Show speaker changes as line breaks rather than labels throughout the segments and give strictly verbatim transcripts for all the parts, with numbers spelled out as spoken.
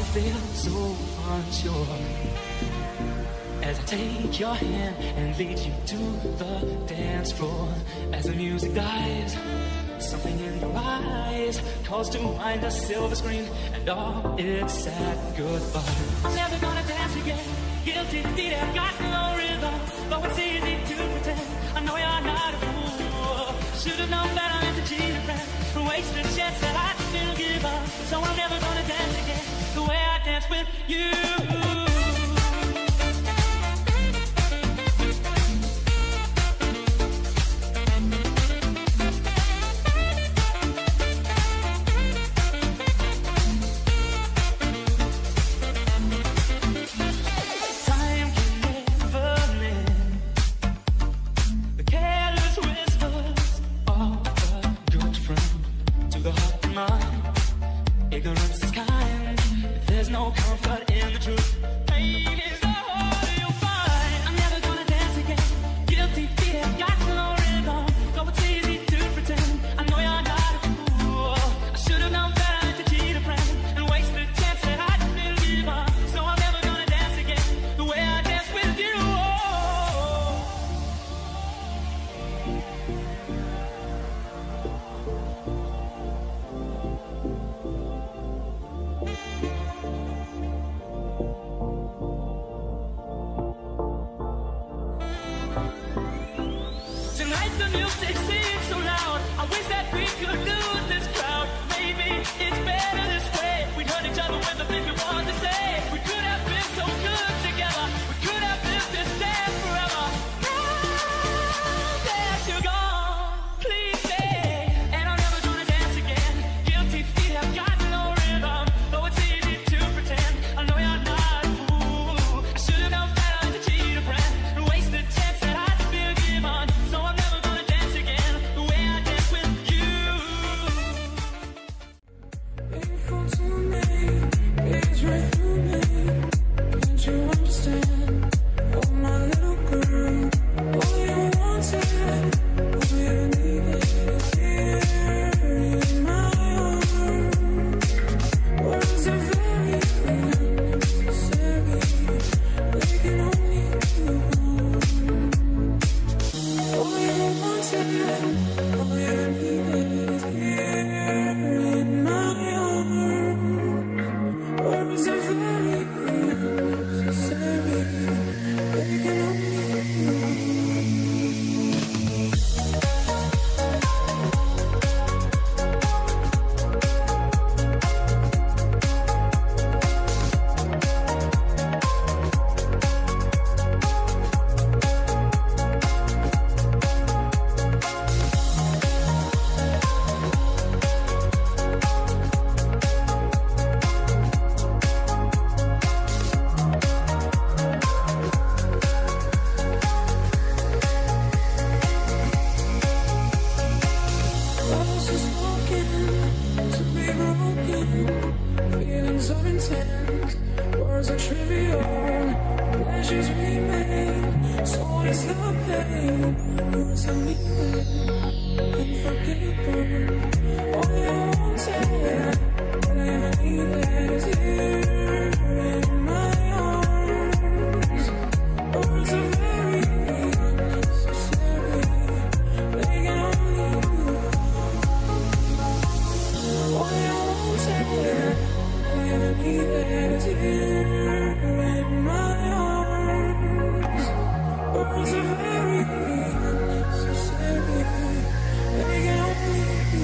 feel so unsure as I take your hand and lead you to the dance floor. As the music dies, something in your eyes calls to mind a silver screen and all its sad goodbye. I'm never gonna dance again. Guilty feet have got no rhythm, though it's easy to pretend. I know you're not a fool. Should've known better than to cheat a friend, waste a chance that I still give up. So I'm never gonna dance again the way I dance with you. Ignorance is kind. If there's no comfort in the truth, pain is the harder you'll find. I'm never gonna dance again. Guilty feet have got no rhythm, though it's easy to pretend. I know you're not a fool. I should've known better to cheat a friend and waste the chance that I still give up. So I'm never gonna dance again the way I dance with you. Tonight the music seems so loud. I wish that we could lose this crowd. Maybe it's better this way. We hurt each other with the things we want to say. We could have been so good together. We could have lived this dance forever. Now that you're gone, please stay. And I'm never gonna dance again. Guilty feet have got no rhythm, though it's easy to pretend. I know you're not a fool. I should've known better than to cheat a friend and waste the chance that I still give on. So I'm never gonna dance again the way I dance with you.
Painful to me, it's right through me. Can't you understand? Oh, my little girl, all you wanted, all you needed is here in my arms. Words are very unnecessary, they can only do harm. All you wanted, all you needed is here in my arms. Words are very unnecessary, they can only do Love's just walking to be broken. Feelings are intense, words are trivial, pleasures remain. So is the pain. Words are meaning, unforgettable. All you wanted, all you needed is here in my arms. Words are very unnecessary, they can only do. All you wanted, all you needed is here in my arms. Words are very unnecessary, they can only do.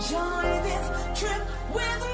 enjoy this trip with